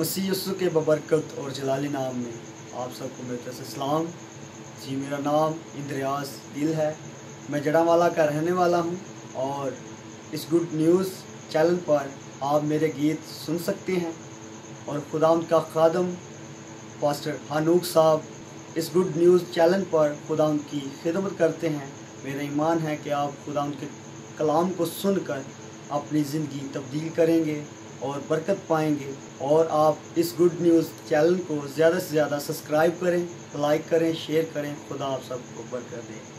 मसीह यीशु के बबरकत और जलाली नाम में आप सबको मेरी तरफ से सलाम जी। मेरा नाम इंद्रियास दिल है, मैं जड़ावाला का रहने वाला हूँ और इस गुड न्यूज़ चैनल पर आप मेरे गीत सुन सकते हैं। और खुदावंद का खादम पास्टर हानूक साहब इस गुड न्यूज़ चैनल पर खुदावंद की खिदमत करते हैं। मेरा ईमान है कि आप खुदावंद के कलाम को सुनकर अपनी ज़िंदगी तब्दील करेंगे और बरकत पाएंगे। और आप इस गुड न्यूज़ चैनल को ज़्यादा से ज़्यादा सब्सक्राइब करें, लाइक करें, शेयर करें। खुदा आप सबको बरकत दे।